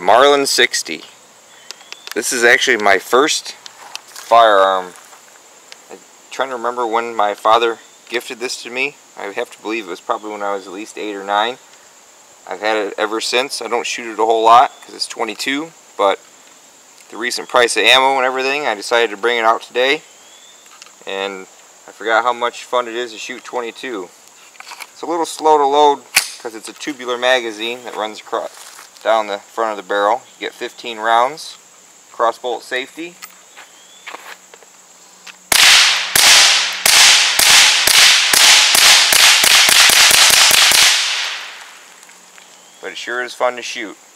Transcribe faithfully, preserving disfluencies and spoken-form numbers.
Marlin sixty. This is actually my first firearm. I'm trying to remember when my father gifted this to me. I have to believe it was probably when I was at least eight or nine. I've had it ever since. I don't shoot it a whole lot because it's twenty-two, but the recent price of ammo and everything, I decided to bring it out today. And I forgot how much fun it is to shoot twenty-two. It's a little slow to load because it's a tubular magazine that runs across down the front of the barrel. You get fifteen rounds, crossbolt safety. But it sure is fun to shoot.